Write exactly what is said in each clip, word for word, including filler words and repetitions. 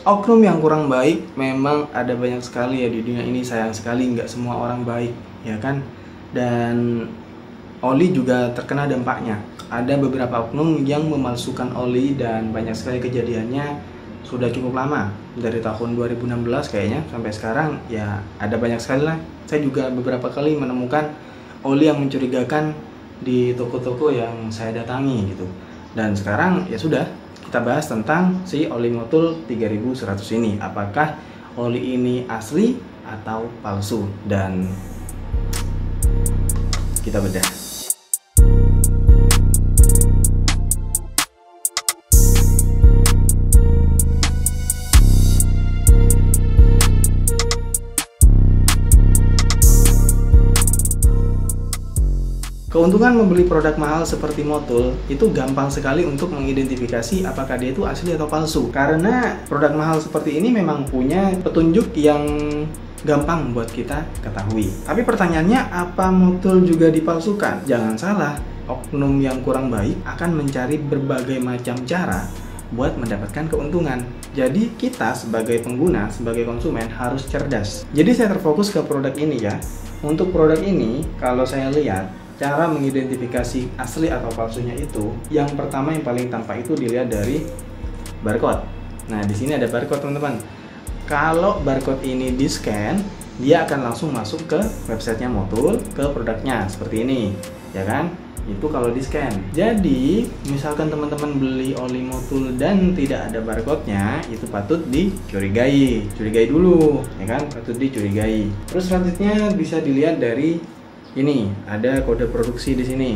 Oknum yang kurang baik memang ada banyak sekali ya di dunia ini, sayang sekali nggak semua orang baik, ya kan? Dan oli juga terkena dampaknya. Ada beberapa oknum yang memalsukan oli dan banyak sekali kejadiannya sudah cukup lama. Dari tahun dua ribu enam belas kayaknya sampai sekarang ya ada banyak sekali lah. Saya juga beberapa kali menemukan oli yang mencurigakan di toko-toko yang saya datangi gitu. Dan sekarang ya sudah, kita bahas tentang si oli Motul tiga ribu seratus ini. Apakah oli ini asli atau palsu? Dan kita bedah. Keuntungan membeli produk mahal seperti Motul itu gampang sekali untuk mengidentifikasi apakah dia itu asli atau palsu. Karena produk mahal seperti ini memang punya petunjuk yang gampang buat kita ketahui. Tapi pertanyaannya, apa Motul juga dipalsukan? Jangan salah, oknum yang kurang baik akan mencari berbagai macam cara buat mendapatkan keuntungan. Jadi kita sebagai pengguna, sebagai konsumen harus cerdas. Jadi saya terfokus ke produk ini ya. Untuk produk ini, kalau saya lihat cara mengidentifikasi asli atau palsunya itu, yang pertama yang paling tampak itu dilihat dari barcode. Nah, di sini ada barcode, teman-teman. Kalau barcode ini di-scan, dia akan langsung masuk ke websitenya Motul, ke produknya seperti ini, ya kan? Itu kalau di-scan. Jadi, misalkan teman-teman beli oli Motul dan tidak ada barcode-nya, itu patut dicurigai. Curigai dulu, ya kan? Patut dicurigai. Terus selanjutnya bisa dilihat dari ini, ada kode produksi di sini.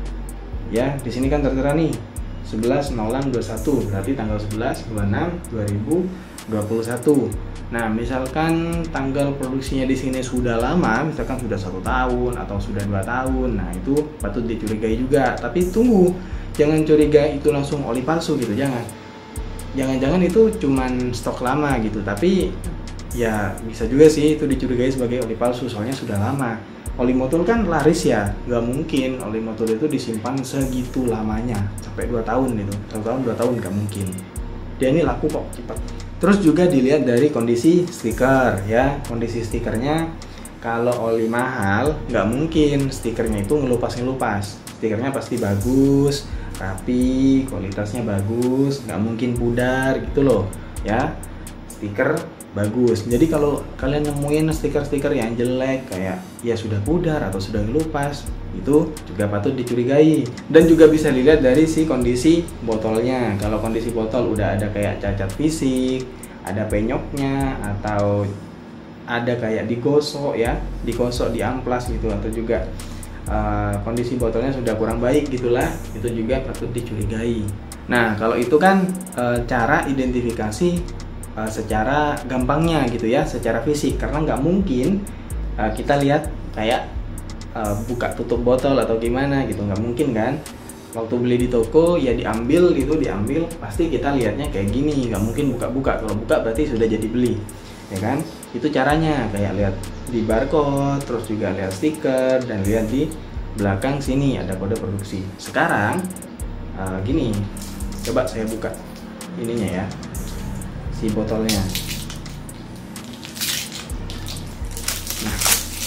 Ya, di sini kan tertera nih sebelas nol enam dua puluh satu, berarti tanggal sebelas dua puluh enam dua ribu dua puluh satu. Nah, misalkan tanggal produksinya di sini sudah lama, misalkan sudah satu tahun atau sudah dua tahun, nah itu patut dicurigai juga. Tapi tunggu, jangan curiga itu langsung oli palsu gitu, jangan. Jangan-jangan itu cuman stok lama gitu, tapi ya bisa juga sih itu dicurigai sebagai oli palsu, soalnya sudah lama. Oli Motul kan laris ya, nggak mungkin oli Motul itu disimpan segitu lamanya, sampai dua tahun gitu, satu tahun, dua tahun nggak mungkin. Dia ini laku kok, cepat. Terus juga dilihat dari kondisi stiker ya, kondisi stikernya. Kalau oli mahal, nggak mungkin stikernya itu ngelupas-ngelupas. Stikernya pasti bagus, rapi, kualitasnya bagus, nggak mungkin pudar gitu loh ya. Stiker bagus. Jadi kalau kalian nemuin stiker-stiker yang jelek kayak ya sudah pudar atau sudah ngelupas, itu juga patut dicurigai. Dan juga bisa dilihat dari si kondisi botolnya. Kalau kondisi botol udah ada kayak cacat fisik, ada penyoknya, atau ada kayak digosok ya, digosok di amplas gitu, atau juga uh, kondisi botolnya sudah kurang baik gitulah, itu juga patut dicurigai. Nah, kalau itu kan uh, cara identifikasi Uh, secara gampangnya gitu ya, secara fisik, karena nggak mungkin uh, kita lihat kayak uh, buka tutup botol atau gimana gitu, nggak mungkin kan. Waktu beli di toko ya diambil gitu, diambil pasti kita lihatnya kayak gini, nggak mungkin buka-buka. Kalau buka berarti sudah jadi beli, ya kan? Itu caranya, kayak lihat di barcode, terus juga lihat stiker, dan lihat di belakang sini ada kode produksi. Sekarang uh, gini, coba saya buka ininya ya, si botolnya. Nah,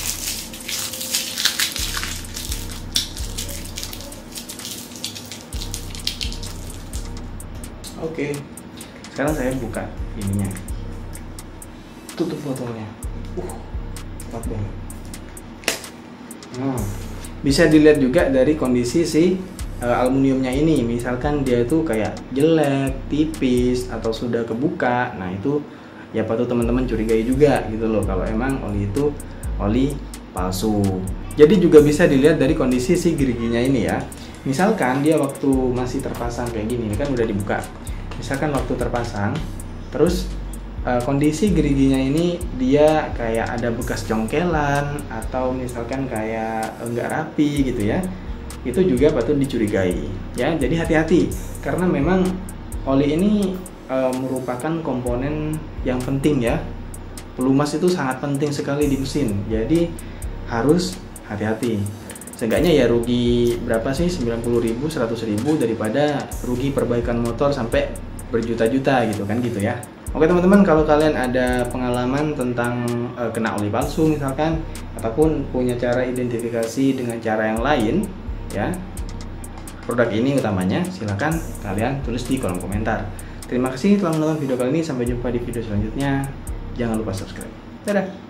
oke, sekarang saya buka ininya, tutup botolnya. Uh, kuat banget. Nah, bisa dilihat juga dari kondisi si Uh, aluminiumnya ini, misalkan dia itu kayak jelek, tipis, atau sudah kebuka, nah itu ya patut teman-teman curigai juga gitu loh, kalau emang oli itu oli palsu. Jadi juga bisa dilihat dari kondisi si geriginya ini ya. Misalkan dia waktu masih terpasang kayak gini, ini kan udah dibuka. Misalkan waktu terpasang, terus uh, kondisi geriginya ini dia kayak ada bekas congkelan, atau misalkan kayak enggak rapi gitu ya, itu juga patut dicurigai ya. Jadi hati-hati, karena memang oli ini e, merupakan komponen yang penting ya. Pelumas itu sangat penting sekali di mesin, jadi harus hati-hati. Seenggaknya ya rugi berapa sih, sembilan puluh ribu, seratus ribu, daripada rugi perbaikan motor sampai berjuta-juta gitu kan gitu ya. Oke teman-teman, kalau kalian ada pengalaman tentang uh, kena oli palsu misalkan, ataupun punya cara identifikasi dengan cara yang lain ya, produk ini utamanya, silahkan kalian tulis di kolom komentar. Terima kasih telah menonton video kali ini, sampai jumpa di video selanjutnya. Jangan lupa subscribe. Dadah.